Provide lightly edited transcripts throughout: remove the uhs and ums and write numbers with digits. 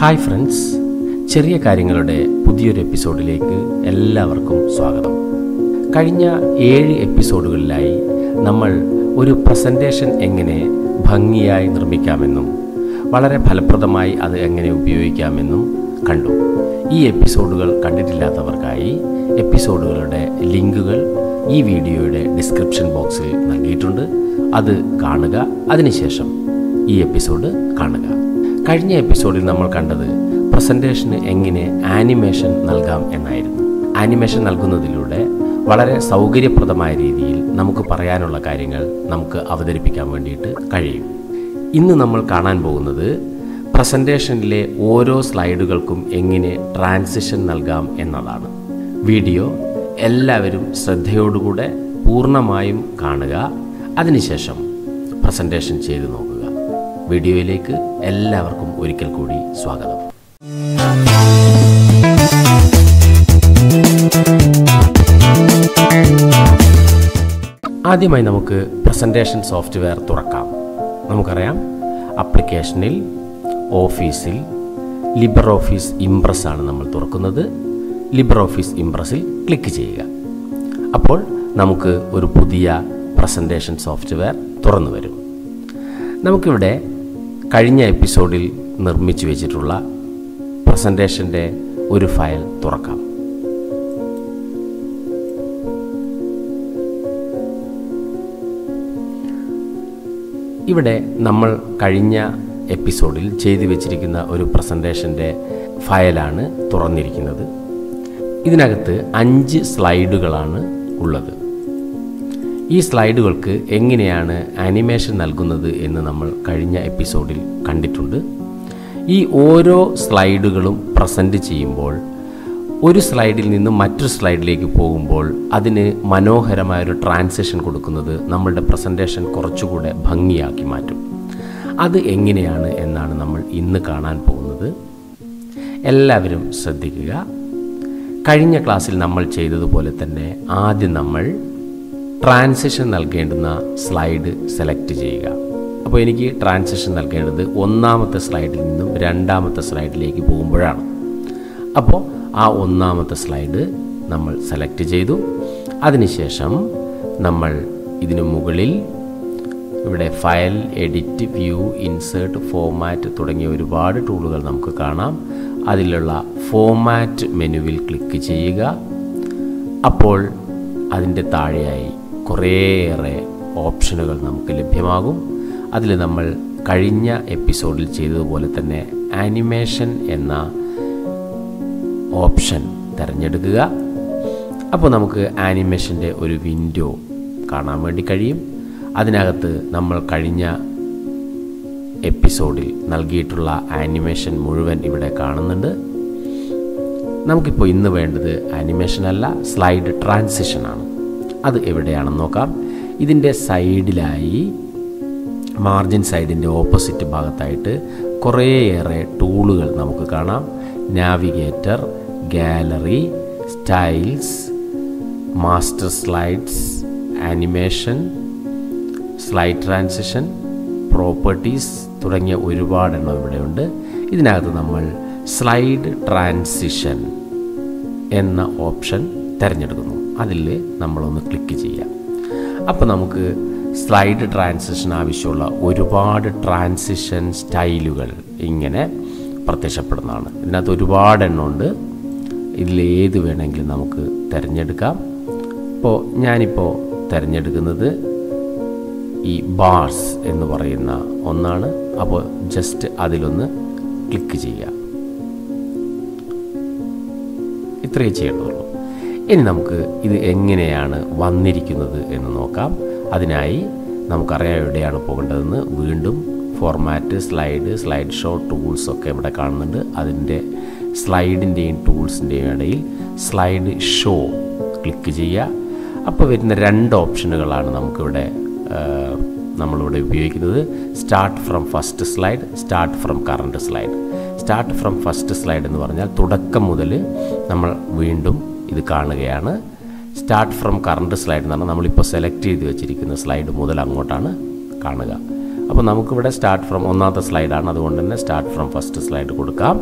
Hi friends, ചെറിയ കാര്യങ്ങളുടെ പുതിയൊരു എപ്പിസോഡിലേക്ക് എല്ലാവർക്കും സ്വാഗതം. കഴിഞ്ഞ 7 എപ്പിസോഡുകളിലായി നമ്മൾ ഒരു പ്രസൻറ്റേഷൻ എങ്ങനെ ഭംഗിയായി നിർമ്മിക്കാമെന്നും വളരെ ഫലപ്രദമായി അത് എങ്ങനെ ഉപയോഗിക്കാമെന്നും കണ്ടു. ഈ എപ്പിസോഡുകൾ കണ്ടിട്ടില്ലാത്തവർക്കായി എപ്പിസോഡുകളുടെ ലിങ്കുകൾ ഈ വീഡിയോയുടെ ഡിസ്ക്രിപ്ഷൻ ബോക്സിൽ നൽകിയിട്ടുണ്ട്. അത് കാണുക, അതിനുശേഷം ഈ എപ്പിസോഡ് കാണുക. കഴിഞ്ഞ എപ്പിസോഡിൽ നമ്മൾ കണ്ടത് പ്രസൻറ്റേഷന് എങ്ങനെ ആനിമേഷൻ നൽകാം എന്നായിരുന്നു. ആനിമേഷൻ നൽകുന്നതിലൂടെ വളരെ സൗകര്യപ്രദമായ രീതിയിൽ നമുക്ക് പറയാനുള്ള കാര്യങ്ങൾ നമുക്ക് അവതരിപ്പിക്കാൻ വേണ്ടിയിട്ട് കഴിയും. ഇന്ന് നമ്മൾ കാണാൻ പോകുന്നത് പ്രസൻറ്റേഷനിലെ ഓരോ സ്ലൈഡുകൾക്കും എങ്ങനെ ട്രാൻസിഷൻ നൽകാം എന്നതാണ്. വീഡിയോ എല്ലാവരും ശ്രദ്ധയോടുകൂടെ പൂർണ്ണമായും കാണുക, അതിനുശേഷം പ്രസൻറ്റേഷൻ ചെയ്തു നോക്കുക. വീഡിയോയിലേക്ക് എല്ലാവർക്കും ഒരിക്കൽ കൂടി സ്വാഗതം. ആദ്യമായി നമുക്ക് പ്രസൻറ്റേഷൻ സോഫ്റ്റ്വെയർ തുറക്കാം. നമുക്കറിയാം, ആപ്ലിക്കേഷനിൽ ഓഫീസിൽ ലിബ്രെ ഓഫീസ് ഇംപ്രസ് ആണ് നമ്മൾ തുറക്കുന്നത്. ലിബ്രെ ഓഫീസ് ഇംപ്രസിൽ ക്ലിക്ക് ചെയ്യുക. അപ്പോൾ നമുക്ക് ഒരു പുതിയ പ്രസൻറ്റേഷൻ സോഫ്റ്റ്വെയർ തുറന്നു വരും. നമുക്കിവിടെ കഴിഞ്ഞ എപ്പിസോഡിൽ നിർമ്മിച്ചു വെച്ചിട്ടുള്ള പ്രസൻറ്റേഷൻ്റെ ഒരു ഫയൽ തുറക്കാം. ഇവിടെ നമ്മൾ കഴിഞ്ഞ എപ്പിസോഡിൽ ചെയ്തു വെച്ചിരിക്കുന്ന ഒരു പ്രസൻറ്റേഷൻ്റെ ഫയലാണ് തുറന്നിരിക്കുന്നത്. ഇതിനകത്ത് 5 സ്ലൈഡുകളാണ് ഉള്ളത്. ഈ സ്ലൈഡുകൾക്ക് എങ്ങനെയാണ് ആനിമേഷൻ നൽകുന്നത് എന്ന് നമ്മൾ കഴിഞ്ഞ എപ്പിസോഡിൽ കണ്ടിട്ടുണ്ട്. ഈ ഓരോ സ്ലൈഡുകളും പ്രസൻറ്റ് ചെയ്യുമ്പോൾ ഒരു സ്ലൈഡിൽ നിന്ന് മറ്റൊരു സ്ലൈഡിലേക്ക് പോകുമ്പോൾ അതിന് മനോഹരമായൊരു ട്രാൻസിഷൻ കൊടുക്കുന്നത് നമ്മളുടെ പ്രസൻറ്റേഷൻ കുറച്ചുകൂടെ ഭംഗിയാക്കി മാറ്റും. അത് എങ്ങനെയാണ് എന്നാണ് നമ്മൾ ഇന്ന് കാണാൻ പോകുന്നത്. എല്ലാവരും ശ്രദ്ധിക്കുക. കഴിഞ്ഞ ക്ലാസ്സിൽ നമ്മൾ ചെയ്തതുപോലെ തന്നെ ആദ്യം നമ്മൾ ട്രാൻസിഷൻ നൽകേണ്ടുന്ന സ്ലൈഡ് സെലക്ട് ചെയ്യുക. അപ്പോൾ എനിക്ക് ട്രാൻസിഷൻ നൽകേണ്ടത് 1ാമത്തെ സ്ലൈഡിൽ നിന്നും 2ാമത്തെ സ്ലൈഡിലേക്ക് പോകുമ്പോഴാണ്. അപ്പോൾ ആ 1ാമത്തെ സ്ലൈഡ് നമ്മൾ സെലക്ട് ചെയ്തു. അതിനുശേഷം നമ്മൾ ഇതിനു മുകളിൽ ഇവിടെ file, edit, view, insert, format തുടങ്ങിയ ഒരുപാട് ടൂളുകൾ നമുക്ക് കാണാം. അതിലുള്ള ഫോമാറ്റ് മെനുവിൽ ക്ലിക്ക് ചെയ്യുക. അപ്പോൾ അതിൻ്റെ താഴെയായി കുറേയേറെ ഓപ്ഷനുകൾ നമുക്ക് ലഭ്യമാകും. അതിൽ നമ്മൾ കഴിഞ്ഞ എപ്പിസോഡിൽ ചെയ്തതുപോലെ തന്നെ ആനിമേഷൻ എന്ന ഓപ്ഷൻ തിരഞ്ഞെടുക്കുക. അപ്പോൾ നമുക്ക് ആനിമേഷൻ്റെ ഒരു വിൻഡോ കാണാൻ വേണ്ടി കഴിയും. അതിനകത്ത് നമ്മൾ കഴിഞ്ഞ എപ്പിസോഡിൽ നൽകിയിട്ടുള്ള ആനിമേഷൻ മുഴുവൻ ഇവിടെ കാണുന്നുണ്ട്. നമുക്കിപ്പോൾ ഇന്ന് വേണ്ടത് ആനിമേഷൻ അല്ല, സ്ലൈഡ് ട്രാൻസിഷനാണ്. അത് എവിടെയാണെന്ന് നോക്കാം. ഇതിൻ്റെ സൈഡിലായി മാർജിൻ സൈഡിൻ്റെ ഓപ്പോസിറ്റ് ഭാഗത്തായിട്ട് കുറേയേറെ ടൂളുകൾ നമുക്ക് കാണാം. Navigator, gallery, styles, master slides, animation, slide transition, properties തുടങ്ങിയ ഒരുപാടെണ്ണം ഇവിടെയുണ്ട്. ഇതിനകത്ത് നമ്മൾ സ്ലൈഡ് ട്രാൻസിഷൻ എന്ന ഓപ്ഷൻ തിരഞ്ഞെടുക്കുന്നു. അതിൽ നമ്മളൊന്ന് ക്ലിക്ക് ചെയ്യാം. അപ്പോൾ നമുക്ക് സ്ലൈഡ് ട്രാൻസിഷൻ ആവശ്യമുള്ള ഒരുപാട് ട്രാൻസിഷൻ സ്റ്റൈലുകൾ ഇങ്ങനെ പ്രത്യക്ഷപ്പെടുന്നതാണ്. ഇതിനകത്ത് ഒരുപാട് എണ്ണമുണ്ട്. ഇതിലേത് വേണമെങ്കിലും നമുക്ക് തിരഞ്ഞെടുക്കാം. അപ്പോൾ ഞാനിപ്പോൾ തിരഞ്ഞെടുക്കുന്നത് ഈ ബാർസ് എന്ന് പറയുന്ന ഒന്നാണ്. അപ്പോൾ ജസ്റ്റ് അതിലൊന്ന് ക്ലിക്ക് ചെയ്യുക. ഇത്രയേ ചെയ്യേണ്ടതുള്ളൂ. ഇനി നമുക്ക് ഇത് എങ്ങനെയാണ് വന്നിരിക്കുന്നത് എന്ന് നോക്കാം. അതിനായി നമുക്കറിയാം എവിടെയാണ് പോകേണ്ടതെന്ന്. വീണ്ടും ഫോർമാറ്റ്, സ്ലൈഡ് ഷോ, ടൂൾസ് ഒക്കെ ഇവിടെ കാണുന്നുണ്ട്. അതിൻ്റെ സ്ലൈഡിൻ്റെയും ടൂൾസിൻ്റെയും ഇടയിൽ സ്ലൈഡ് ഷോ ക്ലിക്ക് ചെയ്യുക. അപ്പോൾ വരുന്ന 2 ഓപ്ഷനുകളാണ് നമ്മളിവിടെ ഉപയോഗിക്കുന്നത്. Start from first slide, start from current slide. Start from first slide എന്ന് പറഞ്ഞാൽ തുടക്കം മുതൽ നമ്മൾ വീണ്ടും ഇത് കാണുകയാണ്. സ്റ്റാർട്ട് ഫ്രം കറണ്ട് സ്ലൈഡ് എന്ന് പറഞ്ഞാൽ നമ്മളിപ്പോൾ സെലക്ട് ചെയ്ത് വെച്ചിരിക്കുന്ന സ്ലൈഡ് മുതൽ അങ്ങോട്ടാണ് കാണുക. അപ്പോൾ നമുക്കിവിടെ സ്റ്റാർട്ട് ഫ്രം ഒന്നാമത്തെ സ്ലൈഡാണ്, അതുകൊണ്ട് തന്നെ സ്റ്റാർട്ട് ഫ്രം ഫസ്റ്റ് സ്ലൈഡ് കൊടുക്കാം.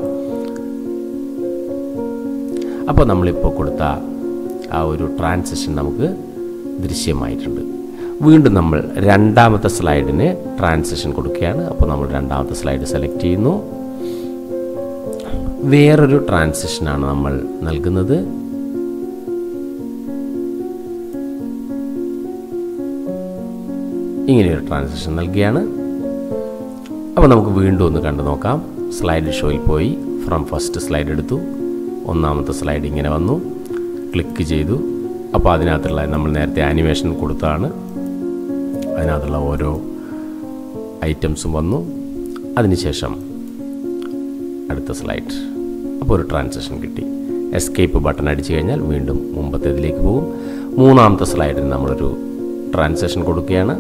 അപ്പോൾ നമ്മളിപ്പോൾ കൊടുത്ത ആ ഒരു ട്രാൻസിഷൻ നമുക്ക് ദൃശ്യമായിട്ടുണ്ട്. വീണ്ടും നമ്മൾ രണ്ടാമത്തെ സ്ലൈഡിന് ട്രാൻസിഷൻ കൊടുക്കുകയാണ്. അപ്പോൾ നമ്മൾ രണ്ടാമത്തെ സ്ലൈഡ് സെലക്ട് ചെയ്യുന്നു. വേറൊരു ട്രാൻസിഷനാണ് നമ്മൾ നൽകുന്നത്. ഇങ്ങനെയൊരു ട്രാൻസിഷൻ നൽകിയാണ്. അപ്പോൾ നമുക്ക് വീണ്ടും ഒന്ന് കണ്ടു നോക്കാം. സ്ലൈഡ് ഷോയിൽ പോയി ഫ്രം ഫസ്റ്റ് സ്ലൈഡ് എടുത്തു. ഒന്നാമത്തെ സ്ലൈഡ് ഇങ്ങനെ വന്നു, ക്ലിക്ക് ചെയ്തു. അപ്പോൾ അതിനകത്തുള്ള നമ്മൾ നേരത്തെ ആനിമേഷൻ കൊടുത്താണ്, അതിനകത്തുള്ള ഓരോ ഐറ്റംസും വന്നു. അതിനുശേഷം അടുത്ത സ്ലൈഡ്. അപ്പോൾ ഒരു ട്രാൻസിഷൻ കിട്ടി. എസ്കേപ്പ് ബട്ടൺ അടിച്ചു കഴിഞ്ഞാൽ വീണ്ടും മുമ്പത്തേതിലേക്ക് പോകും. മൂന്നാമത്തെ സ്ലൈഡിന് നമ്മളൊരു ട്രാൻസിഷൻ കൊടുക്കുകയാണ്.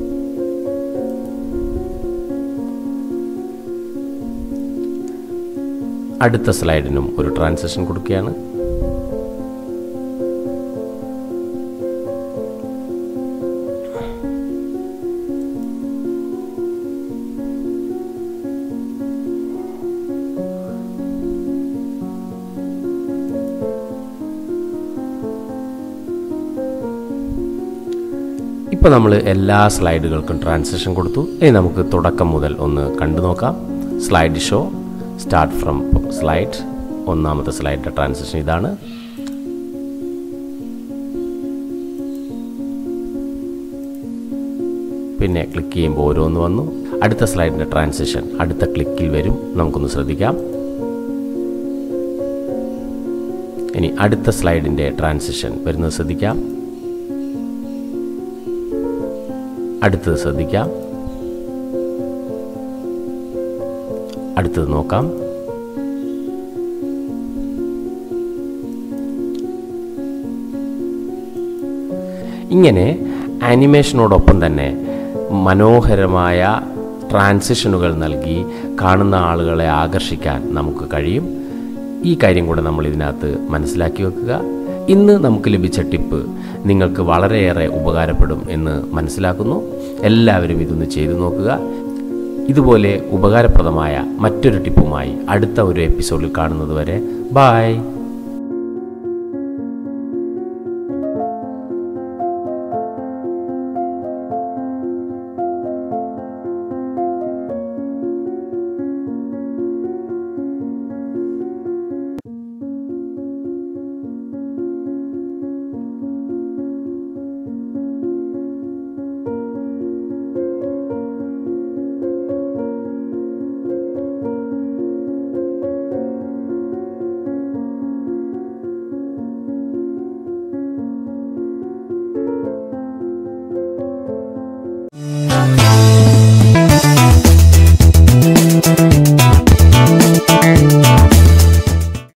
അടുത്ത സ്ലൈഡിനും ഒരു ട്രാൻസിഷൻ കൊടുക്കുകയാണ്. ഇപ്പോൾ നമ്മൾ എല്ലാ സ്ലൈഡുകൾക്കും ട്രാൻസിഷൻ കൊടുത്തു. ഇനി നമുക്ക് തുടക്കം മുതൽ ഒന്ന് കണ്ടു നോക്കാം. Slide show, start from slide. ഒന്നാമത്തെ സ്ലൈഡിൻ്റെ ട്രാൻസിഷൻ ഇതാണ്. പിന്നെ ക്ലിക്ക് ചെയ്യുമ്പോൾ ഓരോന്ന് വന്നു. അടുത്ത സ്ലൈഡിൻ്റെ ട്രാൻസിഷൻ അടുത്ത ക്ലിക്കിൽ വരും. നമുക്കൊന്ന് ശ്രദ്ധിക്കാം. ഇനി അടുത്ത സ്ലൈഡിൻ്റെ ട്രാൻസിഷൻ വരുന്നത് ശ്രദ്ധിക്കാം. അടുത്തത് ശ്രദ്ധിക്കാം. അടുത്തത് നോക്കാം. ഇങ്ങനെ ആനിമേഷനോടൊപ്പം തന്നെ മനോഹരമായ ട്രാൻസിഷനുകൾ നൽകി കാണുന്ന ആളുകളെ ആകർഷിക്കാൻ നമുക്ക് കഴിയും. ഈ കാര്യം കൂടെ നമ്മൾ ഇതിനകത്ത് മനസ്സിലാക്കി വെക്കുക. ഇന്ന് നമുക്ക് ലഭിച്ച ടിപ്പ് നിങ്ങൾക്ക് വളരെയേറെ ഉപകാരപ്പെടും എന്ന് മനസ്സിലാക്കുന്നു. എല്ലാവരും ഇതൊന്ന് ചെയ്തു നോക്കുക. ഇതുപോലെ ഉപകാരപ്രദമായ മറ്റൊരു ടിപ്പുമായി അടുത്ത ഒരു എപ്പിസോഡിൽ കാണുന്നത് വരെ ബൈ.